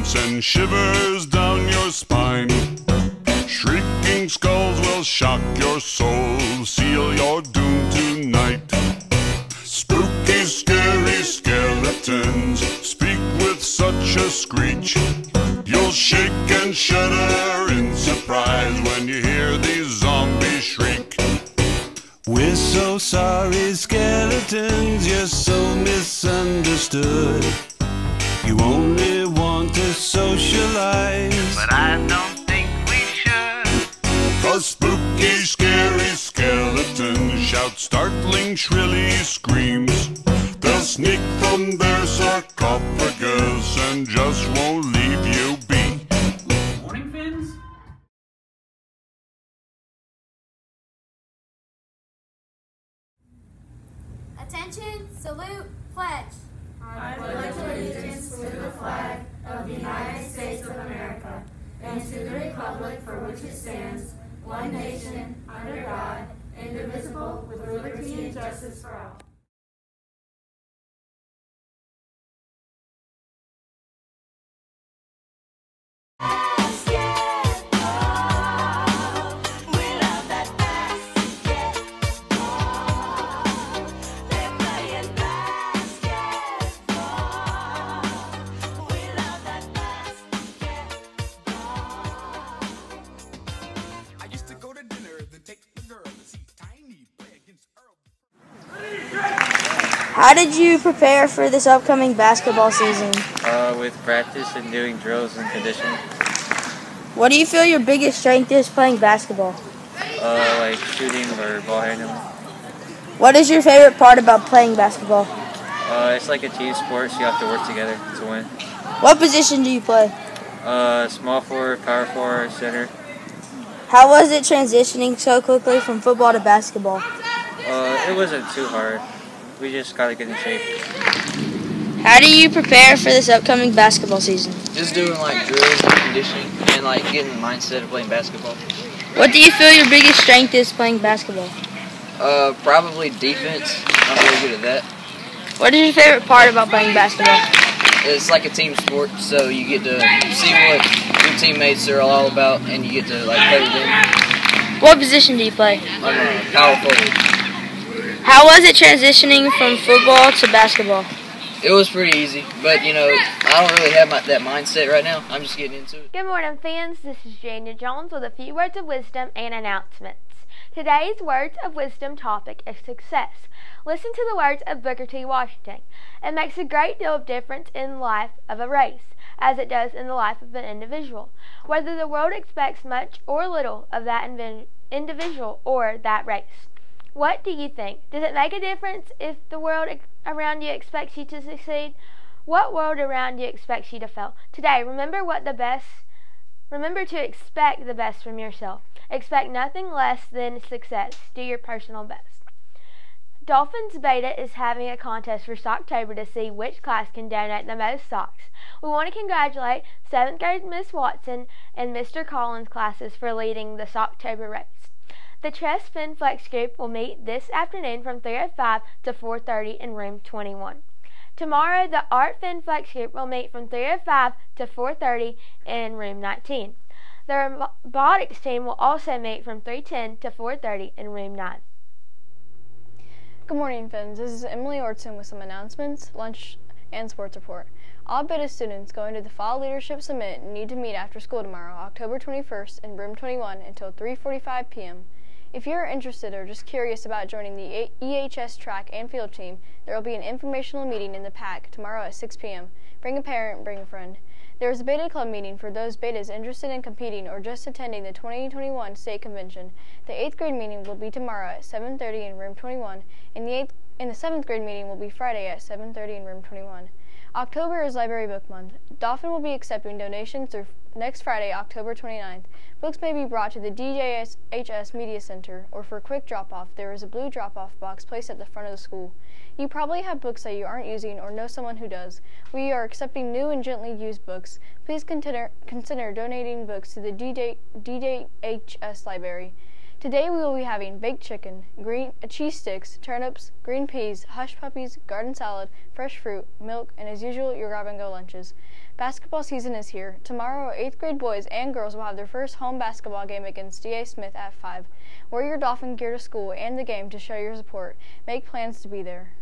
send shivers down your spine. Shrieking skulls will shock your soul, seal your doom tonight. Spooky, scary skeletons speak with such a screech. You'll shake and shudder in surprise when you hear these zombies shriek. We're so sorry, skeletons, you're so misunderstood. You only want to socialize, but I don't think we should. 'Cause spooky, scary skeletons shout startling, shrilly screams. They'll sneak from their sarcophagus and just won't leave you be. Morning, Finns. Attention, salute, pledge. I pledge allegiance to the flag of the United States of America and to the republic for which it stands, one nation, under God, indivisible, with liberty and justice for all. How did you prepare for this upcoming basketball season? With practice and doing drills and conditioning. What do you feel your biggest strength is playing basketball? Like shooting or ball handling. What is your favorite part about playing basketball? It's like a team sport, so you have to work together to win. What position do you play? Small forward, power forward, center. How was it transitioning so quickly from football to basketball? It wasn't too hard. We just gotta get in shape. How do you prepare for this upcoming basketball season? Just doing like drills and conditioning and like getting the mindset of playing basketball. What do you feel your biggest strength is playing basketball? Probably defense. I'm really good at that. What is your favorite part about playing basketball? It's like a team sport, so you get to see what your teammates are all about, and you get to like play with them. What position do you play? I'm a power forward. How was it transitioning from football to basketball? It was pretty easy, but you know, I don't really have that mindset right now. I'm just getting into it. Good morning, fans. This is Jania Jones with a few words of wisdom and announcements. Today's words of wisdom topic is success. Listen to the words of Booker T. Washington. It makes a great deal of difference in the life of a race, as it does in the life of an individual. Whether the world expects much or little of that individual or that race. What do you think? Does it make a difference if the world around you expects you to succeed? What world around you expects you to fail? Today, remember to expect the best from yourself. Expect nothing less than success. Do your personal best. Dolphins Beta is having a contest for Socktober to see which class can donate the most socks. We want to congratulate 7th grade Miss Watson and Mr. Collins classes for leading the Socktober race. The Tress Fin Flex group will meet this afternoon from 3:05 to 4:30 in room 21. Tomorrow, the Art Fin Flex group will meet from 3:05 to 4:30 in room 19. The robotics team will also meet from 3:10 to 4:30 in room 9. Good morning, Fins. This is Emily Ortson with some announcements, lunch, and sports report. All Beta students going to the Fall Leadership Summit need to meet after school tomorrow, October 21st, in room 21 until 3:45 p.m. If you're interested or just curious about joining the EHS track and field team, there will be an informational meeting in the PAC tomorrow at 6 p.m. Bring a parent, bring a friend. There is a Beta Club meeting for those Betas interested in competing or just attending the 2021 State Convention. The 8th grade meeting will be tomorrow at 7:30 in room 21, and the 7th grade meeting will be Friday at 7:30 in room 21. October is Library Book Month. Dolphin will be accepting donations through next Friday, October 29th. Books may be brought to the DJHS Media Center, or for a quick drop-off, there is a blue drop-off box placed at the front of the school. You probably have books that you aren't using or know someone who does. We are accepting new and gently used books. Please consider donating books to the DJHS Library. Today we will be having baked chicken, cheese sticks, turnips, green peas, hush puppies, garden salad, fresh fruit, milk, and as usual, your grab-and-go lunches. Basketball season is here. Tomorrow, 8th grade boys and girls will have their first home basketball game against D.A. Smith at 5. Wear your Dolphin gear to school and the game to show your support. Make plans to be there.